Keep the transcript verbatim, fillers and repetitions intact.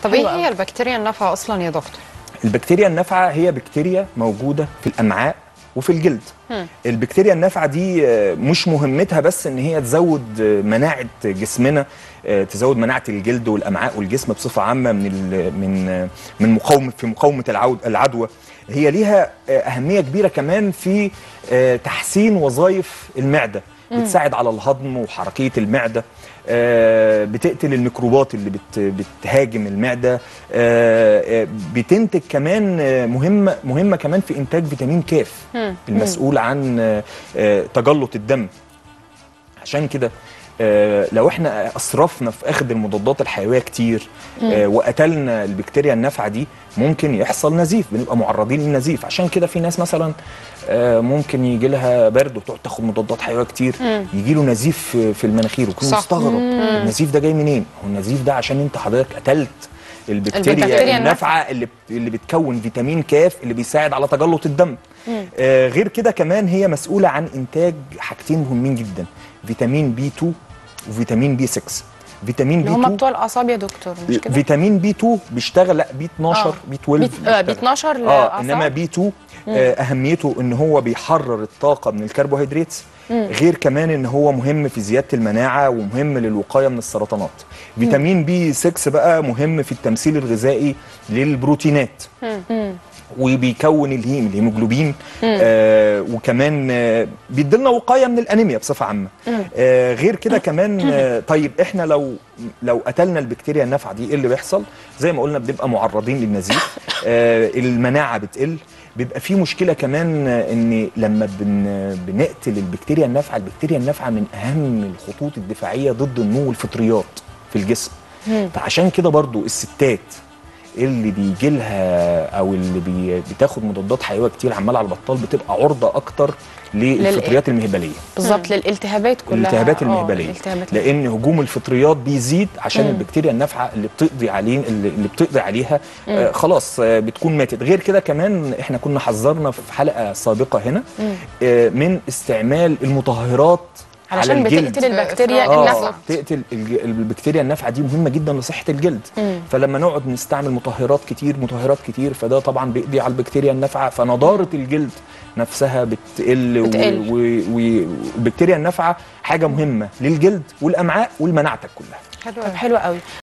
طب ايه هي البكتيريا النافعه اصلا يا دكتور؟ البكتيريا النافعه هي بكتيريا موجوده في الامعاء وفي الجلد. هم. البكتيريا النافعه دي مش مهمتها بس ان هي تزود مناعه جسمنا، تزود مناعه الجلد والامعاء والجسم بصفه عامه من من من مقاومه في مقاومه العدوى. هي ليها اهميه كبيره كمان في تحسين وظائف المعده، بتساعد على الهضم وحركيه المعده، بتقتل الميكروبات اللي بت بتهاجم المعده، بتنتج كمان مهمه مهمه كمان في انتاج فيتامين كاف المسؤول عن تجلط الدم. عشان كده لو احنا اسرفنا في اخذ المضادات الحيويه كتير وقتلنا البكتيريا النافعه دي ممكن يحصل نزيف، بنبقى معرضين للنزيف. عشان كده في ناس مثلا ممكن يجي لها برد وتقعد تاخد مضادات حيويه كتير، يجي له نزيف في المناخير ويكون مستغرب النزيف ده جاي منين؟ هو النزيف ده عشان انت حضرتك قتلت البكتيريا, البكتيريا النافعه اللي اللي بتكون فيتامين كاف اللي بيساعد على تجلط الدم. آه غير كده كمان هي مسؤوله عن انتاج حاجتين مهمين جدا، فيتامين بي اتنين وفيتامين بي ستة. فيتامين بي اتنين هم بتوع الاعصاب يا دكتور مش كده؟ فيتامين بي اتنين بيشتغل، لا بي اتناشر، بي اتناشر بي, بي اتناشر اه انما بي اتنين آه اهميته ان هو بيحرر الطاقه من الكربوهيدرات. مم. غير كمان ان هو مهم في زياده المناعه ومهم للوقايه من السرطانات. مم. فيتامين بي ستة بقى مهم في التمثيل الغذائي للبروتينات. مم. وبيكون الهيم الهيموجلوبين، آه وكمان آه بيديلنا وقايه من الانيميا بصفه عامه. آه غير كده كمان آه طيب احنا لو لو قتلنا البكتيريا النافعه دي ايه اللي بيحصل؟ زي ما قلنا بنبقى معرضين للنزيف، آه المناعه بتقل، بيبقى في مشكله كمان ان لما بن بنقتل البكتيريا النافعه، البكتيريا النافعه من اهم الخطوط الدفاعيه ضد نمو الفطريات في الجسم. مم. فعشان كده برضو الستات اللي بيجي لها او اللي بي بتاخد مضادات حيويه كتير عمال على البطال بتبقى عرضه اكتر للفطريات المهبليه. بالظبط، للالتهابات كلها، الالتهابات المهبليه، لان هجوم الفطريات بيزيد عشان مم. البكتيريا النافعه اللي بتقضي عليه اللي بتقضي عليها آه خلاص آه بتكون ماتت. غير كده كمان احنا كنا حذرنا في حلقه سابقه هنا آه من استعمال المطهرات علشان بتقتل البكتيريا آه النافعه. تقتل البكتيريا النافعه دي مهمه جدا لصحه الجلد. مم. فلما نقعد نستعمل مطهرات كتير مطهرات كتير فده طبعا بيقضي على البكتيريا النافعه، فنضاره الجلد نفسها بتقل, بتقل. والبكتيريا النافعه حاجه مهمه للجلد والامعاء ولمناعتك كلها. حلو حلو قوي.